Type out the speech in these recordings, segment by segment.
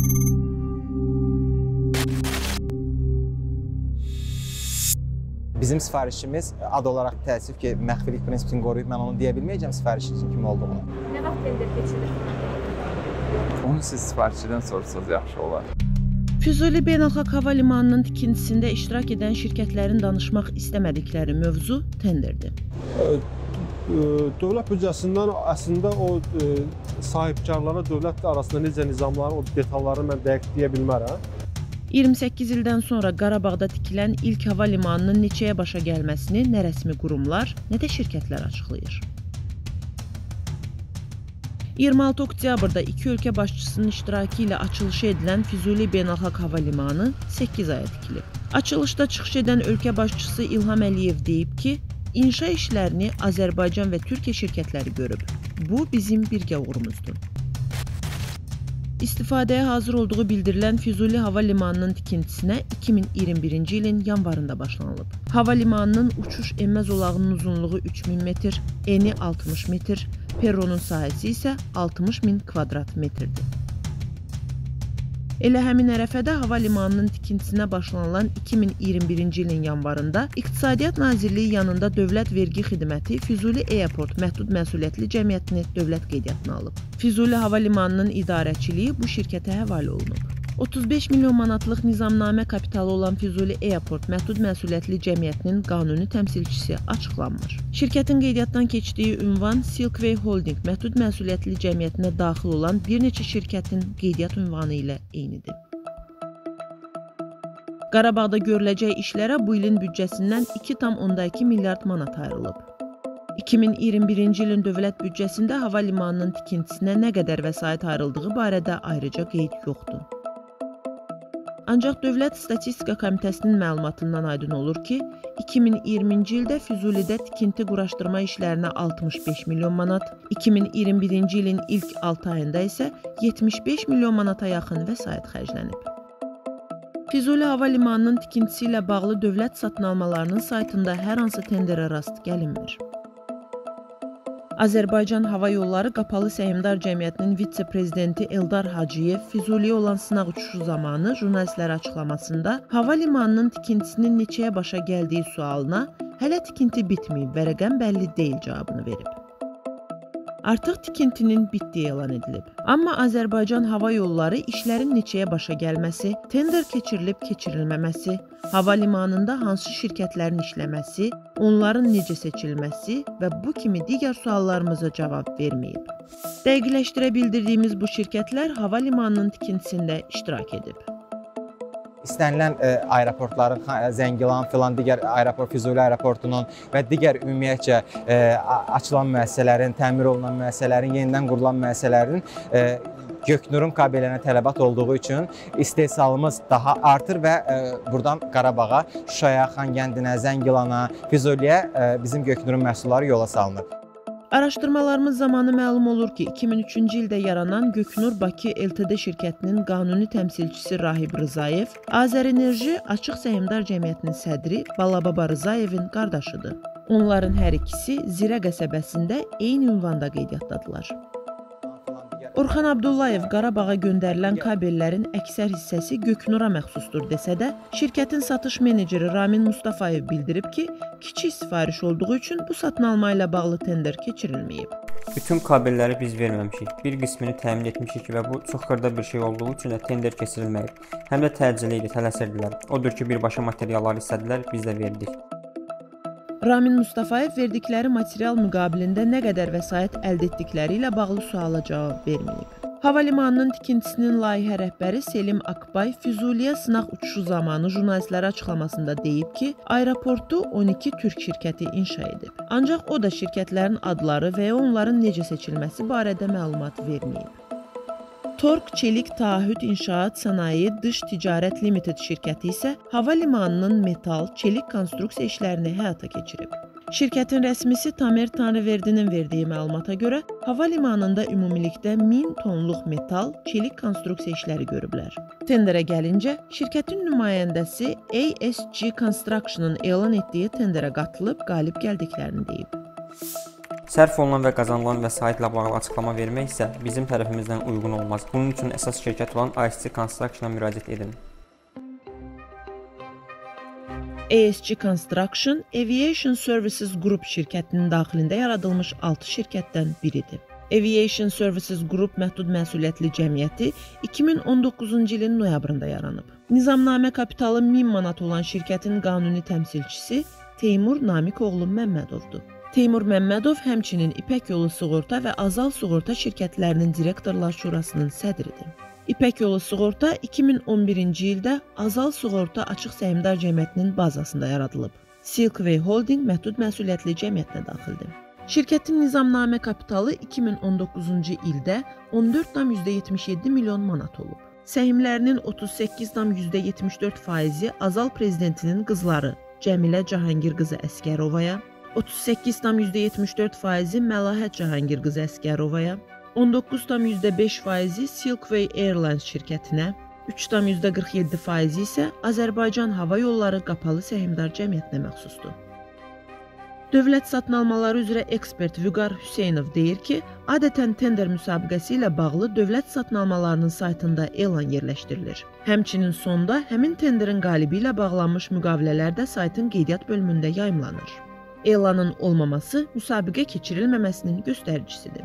Bizim sifarişimiz ad olaraq təəssüf ki, məxfilik prinsipini qoruyub, mən onu deyə bilməyəcəm sifarişinizin kim olduğunu. Nə vaxt tender keçirir? Onu siz sifarişçidən sorsanız yaxşı olar. Füzuli Beynəlxalq Hava Limanının tikintisində iştirak edən şirkətlərin danışmaq istəmədikləri mövzu tenderdir. Dövlət büdcəsindən əslində o sahibkarlara dövlət arasında necə nizamların o detallarını mən dəqiq deyə bilmərəm. 28 ildən sonra Qarabağda tikilən ilk hava limanının neçəyə başa gəlməsini nə rəsmi qurumlar, nə də şirkətlər açıqlayır. 26 oktyabrda iki ölkə başçısının iştirakı ilə açılışı edilən Füzuli Beynəlxalq Hava Limanı 8 aya tikilib. Açılışda çıxış edən ölkə başçısı İlham Əliyev deyib ki, inşa işlərini Azərbaycan və Türkiyə şirkətləri görüb. Bu bizim birgə uğurumuzdur. İstifadəyə hazır olduğu bildirilən Füzuli Hava Limanının tikintisinə 2021-ci ilin yanvarında başlanılıb. Hava limanının uçuş-enmə zolağının uzunluğu 3000 metr, eni 60 metr, perronun sahəsi isə 60.000 kvadrat metrdir. Elə həmin ərəfədə hava limanının tikintisinə başlanılan 2021-ci ilin yanvarında İqtisadiyyat Nazirliyi yanında Dövlət Vergi Xidməti Füzuli Airport Məhdud Məsuliyyətli Cəmiyyətini dövlət qeydiyyatına alıb. Füzuli Hava Limanının idarəçiliyi bu şirkətə həvalə olunub. 35 milyon manatlıq nizamnamə kapitalı olan Füzuli Airport Məhdud Məsuliyyətli Cəmiyyətinin qanuni təmsilçisi açıqlanmır. Şirkətin qeydiyyatdan keçdiyi ünvan Silkway Holding Məhdud Məsuliyyətli Cəmiyyətinə daxil olan bir neçə şirkətin qeydiyyat ünvanı ilə eynidir. Qarabağda görüləcək işlərə bu ilin büdcəsindən 2,2 milyard manat ayrılıb. 2021-ci ilin dövlət büdcəsində hava limanının tikintisinə nə qədər vəsait ayrıldığı barədə ayrıca qeyd yoxdur. Ancaq Dövlət Statistika Komitəsinin məlumatından aydın olur ki, 2020-ci ildə Füzulidə tikinti quraşdırma işlərinə 65 milyon manat, 2021-ci ilin ilk 6 ayında isə 75 milyon manata yaxın vəsait xərclənib. Füzuli Hava Limanının tikintisi ilə bağlı dövlət satın almalarının saytında hər hansı tenderə rast gəlinmir. Azərbaycan Hava Yolları Qapalı Səhmdar Cəmiyyətinin vitse-prezidenti Eldar Hacıyev Füzuliyə olan sınaq uçuşu zamanı jurnalistlərə açıqlamasında hava limanının tikintisinin neçəyə başa gəldiyi sualına hələ tikinti bitməyib və rəqəm bəlli deyil cavabını verib. Artıq tikintinin bitdiyi elan edilib. Amma Azərbaycan Hava Yolları işlərin neçəyə başa gəlməsi, tender keçirilib-keçirilməməsi, hava limanında hansı şirkətlərin işləməsi, onların necə seçilməsi və bu kimi digər suallarımıza cavab verməyib. Dəqiqləşdirə bildirdiyimiz bu şirkətlər hava limanının tikintisində iştirak edib. İstənilən aeroportların, Zəngilan filan digər aeroport, Füzuli aeroportunun və digər ümumiyyətcə açılan müəssisələrin, təmir olunan müəssisələrin, yenidən qurulan müəssisələrin Göknurun kabellərinə tələbat olduğu üçün istehsalımız daha artır və buradan Qarabağa, Şuşaya, Xankəndinə, Zəngilana, Füzuliyə bizim Göknurun məhsulları yola salınır. Araşdırmalarımız zamanı məlum olur ki, 2003-cü ildə yaranan Göknur Bakı LTD şirkətinin qanuni təmsilçisi Rahib Rızayev, Azərenerji Açıq Səhmdar Cəmiyyətinin sədri Balababa Rızayevin qardaşıdır. Onların hər ikisi Zirə qəsəbəsində eyni ünvanda qeydiyyatdadılar. Orxan Abdullayev Qarabağa göndərilən kabellərin əksər hissəsi Göknura məxsusdur desə də, şirkətin satış meneceri Ramin Mustafayev bildirib ki, kiçik sifariş olduğu üçün bu satın alma ilə bağlı tender keçirilməyib. Bütün kabelləri biz verməmişik. Bir qismini təmin etmişik və bu çox xırda bir şey olduğu üçün də tender keçirilməyib. Həm də təcili idi, tələsirdilər. Odur ki, birbaşa materialları istədilər, biz də verdik. Ramin Mustafayev verdikləri material müqabilində nə qədər vəsait əldə etdikləri ilə bağlı suala cavab verməyib. Hava limanının tikintisinin layihə rəhbəri Selim Akbay Füzuliyə sınaq uçuşu zamanı jurnalistlərə açıqlamasında deyib ki, aeroportu 12 türk şirkəti inşa edib. Ancaq o da şirkətlərin adları və ya onların necə seçilməsi barədə məlumat verməyib. Tork Çelik Taahhüt İnşaat Sənaye Dış Ticarət Limited şirkəti isə hava limanının metal, çelik konstruksiya işlərini həyata keçirib. Şirkətin rəsmisi Tamer Tanrıverdinin verdiyi məlumata görə, hava limanında ümumilikdə 1000 tonluq metal, çelik konstruksiya işləri görüblər. Tenderə gəlincə, şirkətin nümayəndəsi ASG Construction'ın elan etdiyi tenderə qatılıb qalib gəldiklərini deyib. Sərf olunan və qazanılan vəsaitlə bağlı açıqlama vermək isə bizim tərəfimizdən uyğun olmaz. Bunun üçün əsas şirkət olan ASC Construction-a müraciət edin. ASC Construction, Aviation Services Group şirkətinin daxilində yaradılmış 6 şirkətdən biridir. Aviation Services Group məhdud məsuliyyətli cəmiyyəti 2019-cu ilin noyabrında yaranıb. Nizamnamə kapitalı 1000 manat olan şirkətin qanuni təmsilçisi Teymur Namikoğlu Məmmədovdur. Teymur Məmmədov həmçinin İpək Yolu Sığorta və Azal Sığorta şirkətlərinin direktorlar şurasının sədridir. İpək Yolu Sığorta 2011-ci ildə Azal Sığorta Açıq Səhmdar Cəmiyyətinin bazasında yaradılıb. Silkway Holding məhdud məsuliyyətli cəmiyyətinə daxildir. Şirkətin nizamnamə kapitalı 2019-cu ildə 14,77 milyon manat olub. Səhmlərinin 38,74% Azal prezidentinin qızları Cəmilə Cahangir qızı Əskərovaya, 38,74% Məlahət Cahangir qızı Əskərovaya, 19,5% Silkway Airlines şirkətinə, 3,47% isə Azərbaycan Hava Yolları Qapalı Səhmdar Cəmiyyətinə məxsusdur. Dövlət satın almaları üzrə ekspert Vüqar Hüseynov deyir ki, adətən tender müsabiqəsi ilə bağlı dövlət satın almalarının saytında elan yerləşdirilir. Həmçinin sonda həmin tenderin qalibi ilə bağlanmış müqavilələr də saytın qeydiyyat bölümündə yayımlanır. Elanın olmaması müsabiqə keçirilməməsinin göstəricisidir.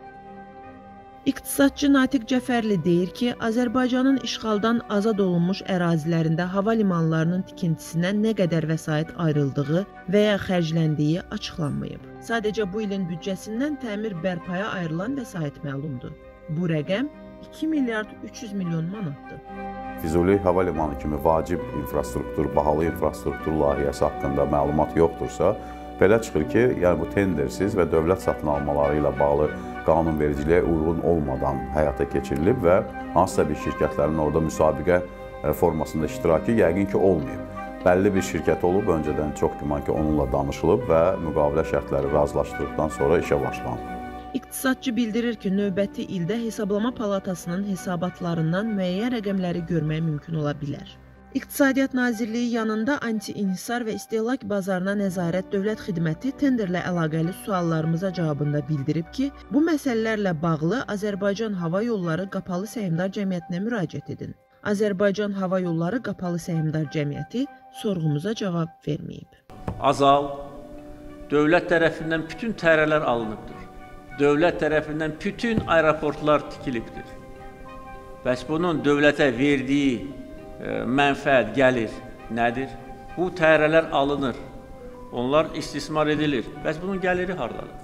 İqtisadçı Natiq Cəfərli deyir ki, Azərbaycanın işğaldan azad olunmuş ərazilərində hava limanlarının tikintisinə nə qədər vəsait ayrıldığı və ya xərcləndiyi açıqlanmayıb. Sadəcə bu ilin büdcəsindən təmir bərpaya ayrılan vəsait məlumdur. Bu rəqəm 2 milyard 300 milyon manatdır. Füzuli hava limanı kimi vacib infrastruktur, bahalı infrastruktur layihəsi haqqında məlumat yoxdursa, belə çıxır ki, yəni bu tendersiz və dövlət satın almaları ilə bağlı qanunvericiliyə uyğun olmadan həyata keçirilib və hansısa bir şirkətlərin orada müsabiqə formasında iştirakı yəqin ki olmayıb. Bəlli bir şirkət olub, öncədən çox güman ki onunla danışılıb və müqavilə şərtləri razılaşdırdıqdan sonra işə başlanıb. İqtisadçı bildirir ki, növbəti ildə Hesablama Palatasının hesabatlarından müəyyən rəqəmləri görmək mümkün ola bilər. İqtisadiyyat Nazirliyi yanında anti-inhisar və istehlak bazarına nəzarət dövlət xidməti tenderlə əlaqəli suallarımıza cavabında bildirib ki, bu məsələlərlə bağlı Azərbaycan Hava Yolları Qapalı Səhmdar Cəmiyyətinə müraciət edin. Azərbaycan Hava Yolları Qapalı Səhmdar Cəmiyyəti sorğumuza cavab verməyib. Azal dövlət tərəfindən bütün təyyarələr alınıbdır. Dövlət tərəfindən bütün aeroportlar tikilibdir. Bəs bunun dövlətə verdiyi mənfəət, gəlir nədir? Bu təyyarələr alınır, onlar istismar edilir. Bəs bunun gəliri hardadır?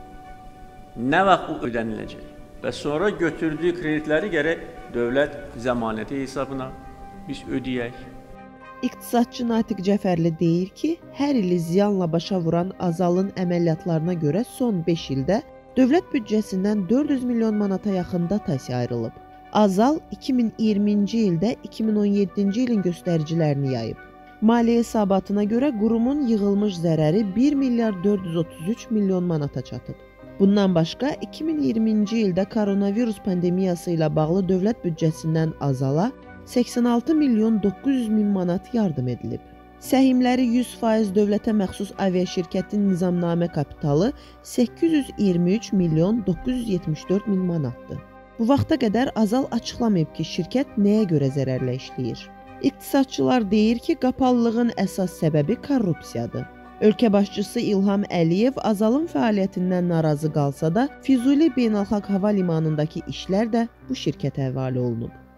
Nə vaxt bu ödəniləcək? Və sonra götürdüyü kreditləri gərək dövlət zəmanəti hesabına biz ödəyək. İqtisadçı Natiq Cəfərli deyir ki, hər ili ziyanla başa vuran Azalın əməliyyatlarına görə son 5 ildə dövlət büdcəsindən 400 milyon manata yaxın dotasiya ayrılıb. Azal 2020-ci ildə 2017-ci ilin göstəricilərini yayıb. Maliyyə hesabatına görə qurumun yığılmış zərəri 1 milyard 433 milyon manata çatıb. Bundan başqa 2020-ci ildə koronavirus pandemiyası ilə bağlı dövlət büdcəsindən Azala 86 milyon 900 min manat yardım edilib. Səhmləri 100% dövlətə məxsus aviaşirkətin nizamnamə kapitalı 823 milyon 974 min manatdır. Bu vaxta qədər Azal açıqlamayıb ki, şirkət nəyə görə zərərlə işləyir. İqtisadçılar deyir ki, qapalılığın əsas səbəbi korrupsiyadır. Ölkə başçısı İlham Əliyev Azalın fəaliyyətindən narazı qalsa da, Füzuli Beynəlxalq Hava Limanındakı işlər də bu şirkətə həvalə olunub.